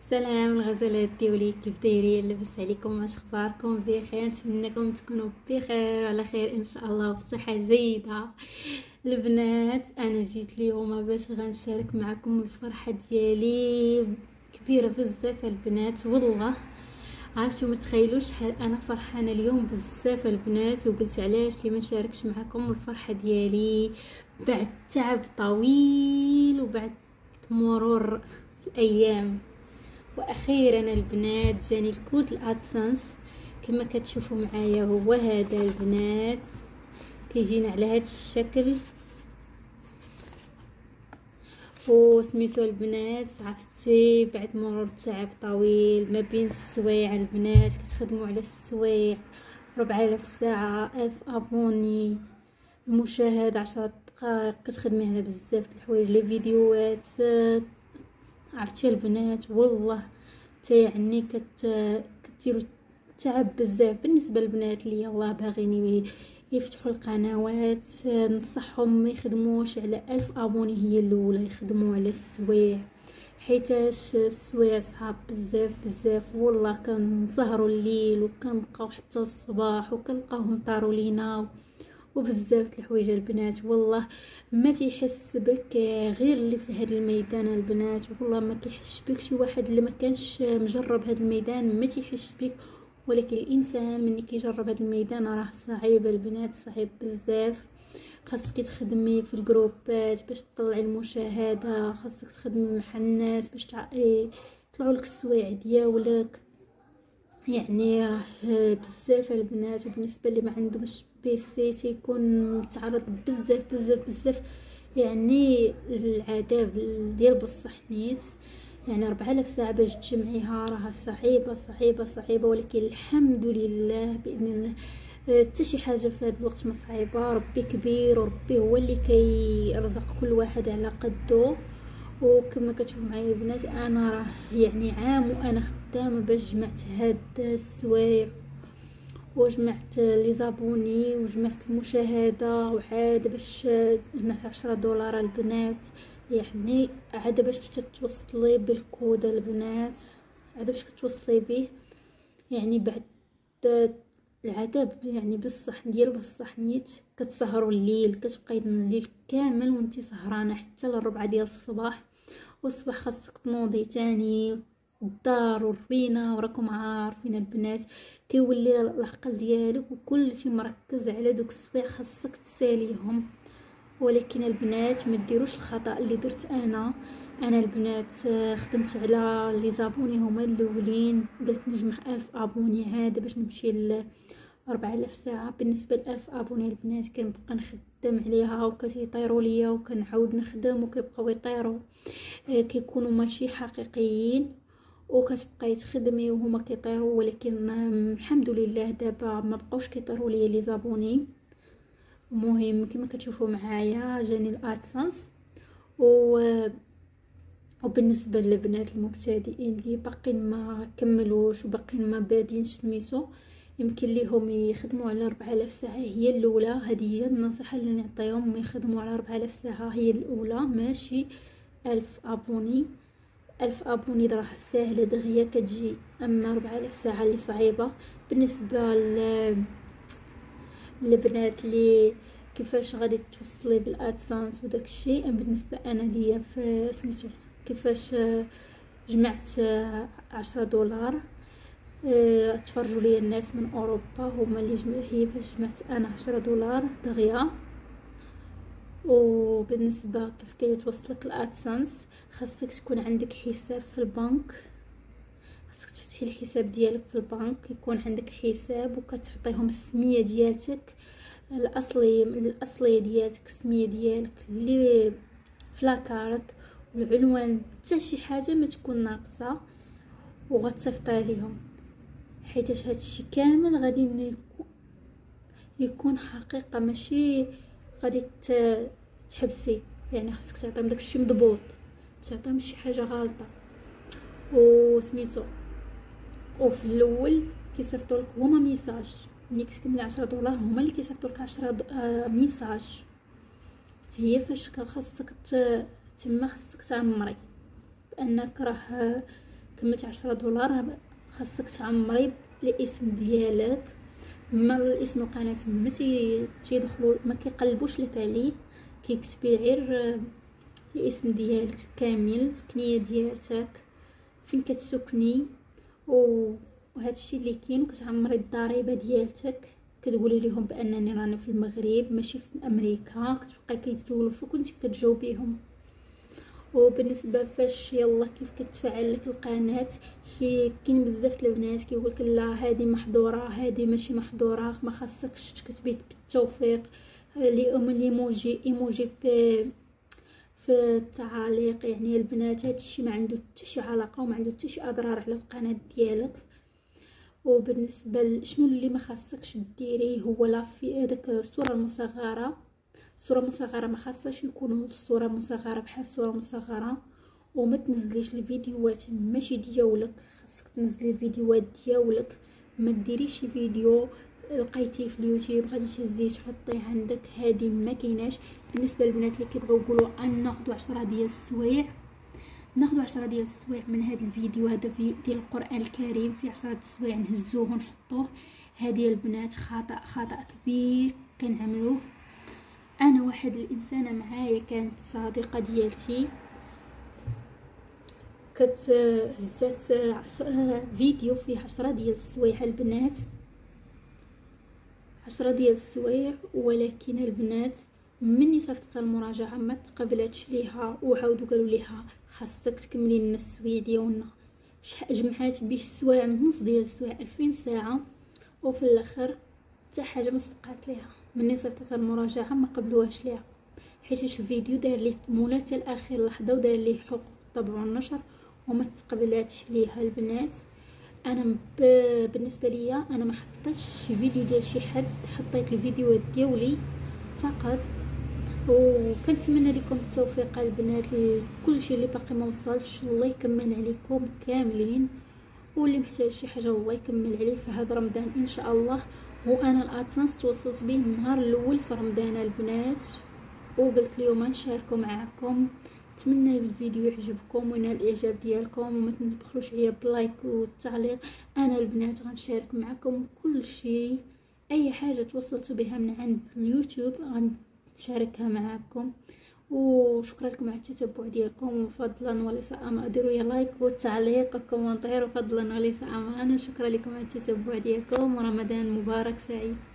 السلام الغزالات ديالي، كيف دايرين؟ لاباس عليكم؟ واش اخباركم؟ بخير؟ نتمنىكم تكونوا بخير وعلى خير ان شاء الله وبصحه جيده. البنات، انا جيت اليوم باش غنشارك معكم الفرحه ديالي كبيره بزاف البنات. والله عرفتوا ما تخيلوش شحال انا فرحانه اليوم بزاف البنات، وقلت علاش لي ما نشاركش معكم الفرحه ديالي بعد تعب طويل وبعد مرور الايام. واخيرا البنات جاني الكود الادسنس كما كتشوفوا معايا، هو هذا البنات كيجينا على هذا الشكل. وسميتو البنات، عرفتي بعد مرور تعب طويل ما بين السوايع البنات، كتخدموا على السوايع 4000 ساعه، 1000 ابوني، المشاهده 10 دقائق، كتخدمي على بزاف د الحوايج، لي فيديوهات. عرفتي البنات والله يعني كتديروا تعب بزاف. بالنسبه للبنات اللي يلاه باغيين يفتحوا القنوات، نصحهم ما يخدموش على 1000 ابوني هي الاولى، يخدموا على السوايع، حيتاش السوايع صعاب بزاف بزاف. والله كنسهروا الليل وكنبقاو حتى الصباح وكنلقاوهم طاروا لينا وبزاف د الحوايج البنات. والله ما تيحس بك غير اللي في هذا الميدان البنات، والله ما كيحس بك شي واحد اللي ما كانش مجرب هذا الميدان ما تيحس بك. ولكن الانسان ملي كيجرب هذا الميدان راه صعيب البنات، صعيب بزاف. خاصك تخدمي في الجروبات باش تطلعي المشاهده، خاصك تخدمي مع الناس باش يطلعوا لك السوايع ديالك. يعني راه بزاف البنات. وبالنسبه اللي ما عندهمش بيسي تيكون متعرض بزاف بزاف بزاف، يعني العذاب ديال بصح نيت. يعني 4000 ساعه باش تجمعيها راها صعيبه صعيبه صعيبه، ولكن الحمد لله باذن الله حتى شي حاجه في هذا الوقت ما صعيبه. ربي كبير وربي هو اللي كيرزق كل واحد على قدو. وكما كتشوفوا معايا البنات، انا راه يعني عام وانا خدامه باش جمعت هاد السوايع وجمعت لي زابوني وجمعت المشاهده، وعاد باش جمعت 10 دولار البنات. يعني عاد باش تتوصلي بالكود البنات، عاد باش كتوصلي به، يعني بعد العذاب يعني بصح ندير بصح نيت. كتسهروا الليل، كتبقاي الليل كامل وانتي سهرانه حتى للربعة ديال الصباح، والصباح خاصك تنوضي تاني الدار والرينه. وراكم عارفين البنات كيولي العقل ديالك وكل شيء مركز على دوك السوايع خاصك تساليهم. ولكن البنات ما ديروش الخطا اللي درت انا البنات. خدمت على لي زابوني هما الاولين، قلت نجمع 1000 ابوني عاد باش نمشي ل 4000 ساعه. بالنسبه ل 1000 ابوني البنات كنبقى نخدم عليها وكتيطيروا ليا وكنعاود نخدم وكيبقاو يطيروا، كيكونوا ماشي حقيقيين، وكتبقاي تخدمي وهما كيطيروا. ولكن الحمد لله دابا ما بقاوش كيطيروا ليا لي زابوني. المهم كما كتشوفوا معايا جاني الادسنس. وبالنسبه للبنات المبتدئين اللي باقين ما كملوش وباقين ما بادين سميتو، يمكن ليهم يخدموا على 4000 ساعه هي الاولى. هذه هي النصيحه اللي نعطيهم، يخدموا على 4000 ساعه هي الاولى، ماشي 1000 ابوني. 1000 ابوني راه ساهله دغيا كتجي، اما 4000 ساعه اللي صعيبه. بالنسبه للبنات اللي كيفاش غادي توصلي بالادسنس وداكشي، بالنسبه انا ليا في سميتو كيفاش جمعت 10 دولار. تفرجوا لي الناس من اوروبا هما اللي هي فاش جمعت انا 10 دولار دغيا. وبالنسبه كيف كيتوصلك الادسنس، خاصك تكون عندك حساب في البنك، خاصك تفتحي الحساب ديالك في البنك، يكون عندك حساب وكتعطيهم السميه ديالتك الاصليه ديالتك، السميه ديالك اللي في لاكارت، والعنوان، حتى شي حاجه ما تكون ناقصه، وغتصيفطي ليهم. حيت هادشي كامل غادي يكون حقيقه، ماشي غادي تحبسي. يعني خاصك تعطيهم داكشي مضبوط، تعطيهم شي حاجه غلطه. وسميتو وفي الاول كيصيفطوا لك هما ميساج، ملي كتكملي 10 دولار هما اللي كيصيفطوا لك 10 ميساج. هي فاش خاصك تما خاصك تعمري بانك راه كملتي 10 دولار خاصك تعمري الاسم ديالك. ما الاسم القناه ما تيدخلوا ما كيقلبوش لك عليه، كيكتبي غير الاسم ديالك كامل، الكنيه ديالتك، فين كتسكني، وهذا الشيء اللي كاين. وكتعمري الضريبه ديالتك، كتقولي لهم بانني راني في المغرب ماشي في امريكا، كتبقاي كيتسولوا فيك وانت كتجاوبيهم. وبالنسبه فاش يلا كيف كتفعل لك القناه، كاين بزاف البنات كيقول لك لا هذه محظوره هذه ماشي محظوره، ما خاصكش تكتبي بالتوفيق ايموجي في التعاليق. يعني البنات هادشي ما عنده حتى شي علاقه وما عنده حتى شي اضرار على القناه ديالك. وبالنسبه شنو اللي ما خاصكش ديريه، هو لا في هذاك الصوره المصغره ما خاصهاش يكونوا الصوره مصغره بحال الصوره مصغره. وما تنزليش الفيديوهات ماشي ديالك، خاصك تنزلي الفيديوهات ديالك. ما ديريش شي فيديو لقيتيه في اليوتيوب غادي تهزيه تحطيه عندك، هذه ما كايناش. بالنسبه للبنات اللي كيبغيو يقولوا ناخذ 10 ديال السوايع، ناخذ 10 ديال السوايع من هذا الفيديو، هذا ديال القران الكريم فيه 10 السوايع نهزوه ونحطوه. هذه البنات خطا كبير كنعملوه. انا واحد الانسانه معايا كانت صديقه ديالتي هزات فيديو فيه 10 ديال السوايع البنات، 10 ديال السوايع، ولكن البنات مني صيفطتها المراجعه ما تقبلاتش ليها، وعاودوا قالوا ليها خاصك تكملي لنا السوايع ديالنا. جمعات به السوايع نص ديال السوايع 2000 ساعه، وفي الاخر حتى حاجه ما صدقات ليها. مني صيفطتها المراجعه ما قبلوهاش ليها، حيت الفيديو داير لي مولا حتى لاخر لحظه وداير لي حقوق الطبع والنشر وما تقبلاتش ليها البنات. انا بالنسبه ليا انا ما حطيتش فيديو ديال شي حد، حطيت الفيديوهات ديالي فقط. وكنتمنى لكم التوفيق البنات لكل شيء اللي باقي ما وصلش، الله يكمل عليكم كاملين، واللي محتاج شي حاجه الله يكمل عليه في هذا رمضان ان شاء الله. وانا الاتنس توصلت به النهار الاول في رمضان البنات، وقلت اليوم نشاركه معكم. نتمنى الفيديو يعجبكم وينال الاعجاب ديالكم، وما تبخلوش عليا باللايك والتعليق. انا البنات غنشارك معكم كل شيء، اي حاجه توصلت بها من عند اليوتيوب غنشاركها معكم. وشكرا لكم على التتبع ديالكم، وفضلا وليس امر ديروا لي لايك والتعليق وكومنتير، وفضلا وليس امر. شكرا لكم على التتبع ديالكم، ورمضان مبارك سعيد.